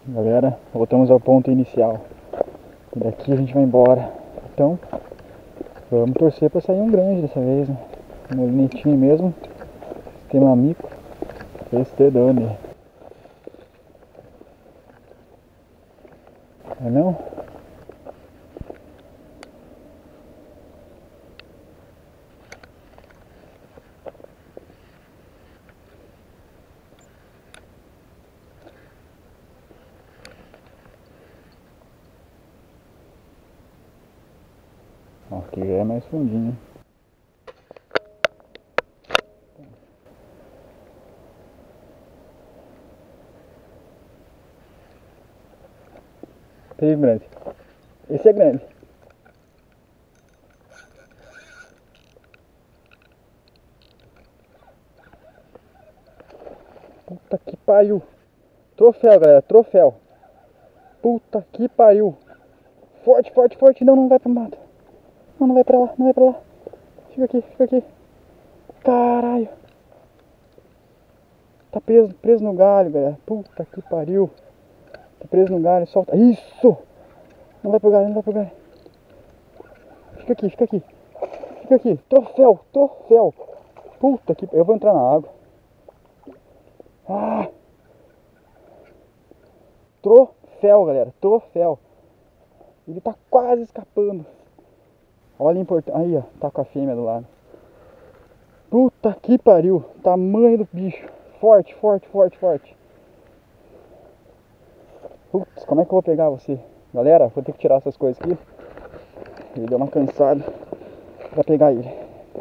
Galera, voltamos ao ponto inicial. E daqui a gente vai embora. Então, vamos torcer para sair um grande dessa vez, né? Um molinetinho mesmo. Sistema amigo. Estedone. É não? Ó, aqui já é mais fundinho. Peixe grande. Esse é grande. Puta que pariu. Troféu, galera. Troféu. Puta que pariu. Forte, forte, forte. Não, não vai pra mata. Não, não vai pra lá, não vai pra lá. Fica aqui, fica aqui. Caralho. Tá preso no galho, galera. Puta que pariu. Tá preso no galho, solta. Isso! Não vai pro galho, não vai pro galho. Fica aqui, fica aqui. Fica aqui. Troféu, troféu. Puta que... Eu vou entrar na água. Ah! Troféu, galera. Troféu. Ele tá quase escapando. Olha a importância. Aí, ó. Tá com a fêmea do lado. Puta que pariu. Tamanho do bicho. Forte, forte, forte, forte. Putz, como é que eu vou pegar você? Galera, vou ter que tirar essas coisas aqui. Ele deu uma cansada pra pegar ele.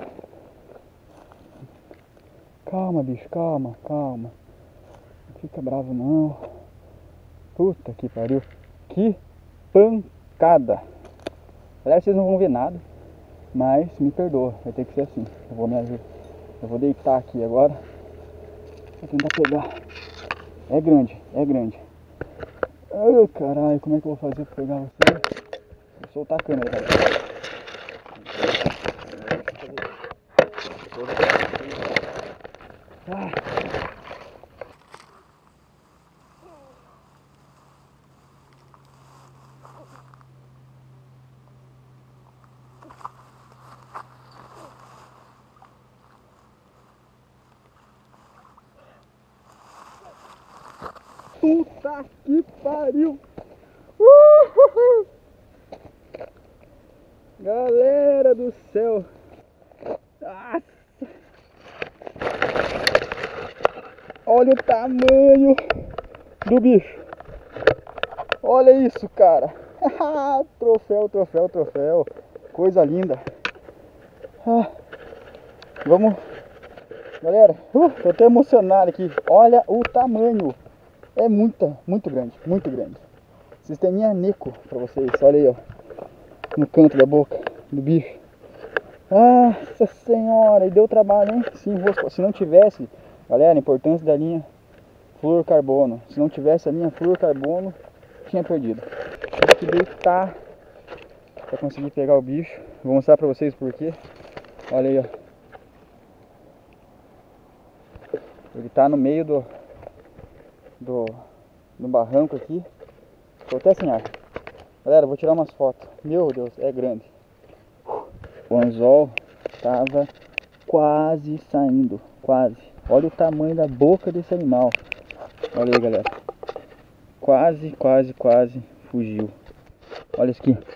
Calma, bicho, calma, calma. Não fica bravo não. Puta que pariu. Que pancada. Galera, vocês não vão ver nada, mas me perdoa, vai ter que ser assim. Eu vou deitar aqui agora pra tentar pegar. É grande, é grande. Ai, caralho, como é que eu vou fazer pra pegar você? Vou soltar a câmera, galera. Ah. Puta que pariu! Galera do céu! Nossa. Olha o tamanho do bicho! Olha isso, cara! Troféu, troféu, troféu! Coisa linda! Vamos! Galera, tô até emocionado aqui! Olha o tamanho! É muito grande, muito grande. Sisteminha Neco pra vocês, olha aí, ó. No canto da boca do bicho. Nossa senhora, e deu trabalho, hein? Se não tivesse, galera, a importância da linha fluorcarbono. Se não tivesse a linha fluorcarbono, tinha perdido. Tive que deitar pra conseguir pegar o bicho. Vou mostrar pra vocês por quê. Olha aí, ó. Ele tá no meio do barranco aqui. Tô até sem ar. Galera, vou tirar umas fotos. Meu Deus, é grande. O anzol tava quase saindo. Quase. Olha o tamanho da boca desse animal. Olha aí, galera. Quase, quase, quase fugiu. Olha isso aqui.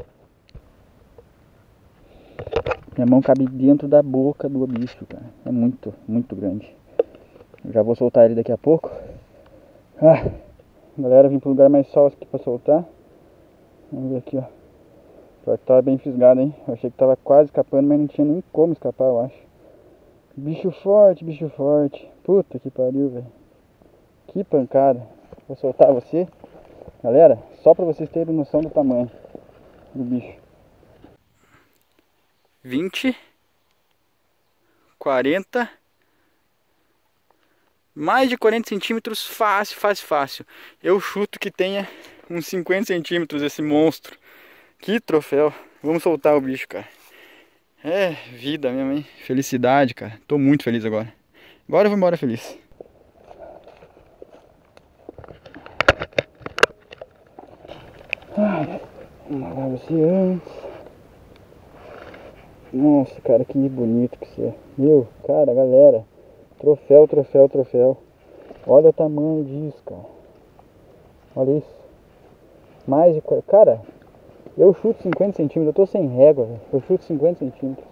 Minha mão cabe dentro da boca do bicho, cara. É muito, muito grande. Eu já vou soltar ele daqui a pouco. Galera, vim para um lugar mais sol aqui para soltar. Vamos ver aqui, ó. Pior que tava bem fisgado, hein? Eu achei que tava quase escapando, mas não tinha nem como escapar, eu acho. Bicho forte, bicho forte. Puta que pariu, velho. Que pancada. Vou soltar você. Galera, só para vocês terem noção do tamanho do bicho. 20, 40, mais de 40 centímetros, fácil, fácil, fácil. Eu chuto que tenha uns 50 centímetros esse monstro. Que troféu. Vamos soltar o bicho, cara. É vida mesmo, hein? Felicidade, cara. Tô muito feliz agora. Agora eu vou embora feliz. Vamos lá você antes. Nossa, cara, que bonito que você é. Meu, cara, galera. Troféu, troféu, troféu. Olha o tamanho disso, cara. Olha isso. Mais de... Cara, eu chuto 50 centímetros. Eu tô sem régua, velho. Eu chuto 50 centímetros.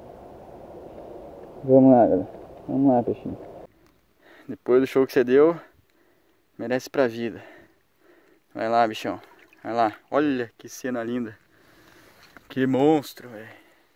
Vamos lá, galera. Vamos lá, peixinho. Depois do show que você deu, merece pra vida. Vai lá, bichão. Vai lá. Olha que cena linda. Que monstro, velho.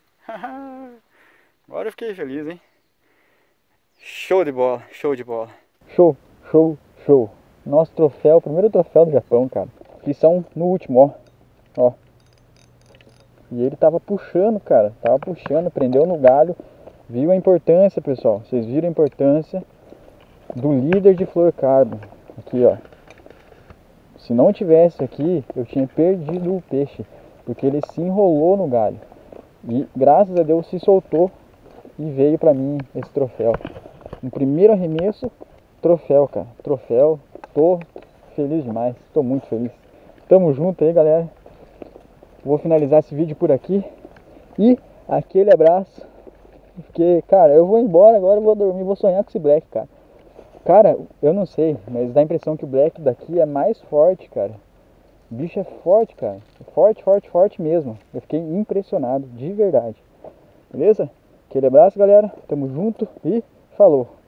Agora eu fiquei feliz, hein? Show de bola, show de bola. Show, show, show. Nosso troféu, primeiro troféu do Japão, cara. Que são no último, ó. Ó. E ele tava puxando, cara. Tava puxando, prendeu no galho. Viu a importância, pessoal. Vocês viram a importância do líder de fluorcarbono. Aqui, ó. Se não tivesse aqui, eu tinha perdido o peixe. Porque ele se enrolou no galho. E graças a Deus se soltou. E veio pra mim esse troféu. No primeiro arremesso, troféu, cara. Troféu. Tô feliz demais. Tô muito feliz. Tamo junto aí, galera. Vou finalizar esse vídeo por aqui. E aquele abraço. Porque, cara, eu vou embora agora, eu vou dormir, vou sonhar com esse black, cara. Cara, eu não sei, mas dá a impressão que o black daqui é mais forte, cara. O bicho é forte, cara. Forte, forte, forte mesmo. Eu fiquei impressionado, de verdade. Beleza? Aquele abraço, galera. Tamo junto e falou.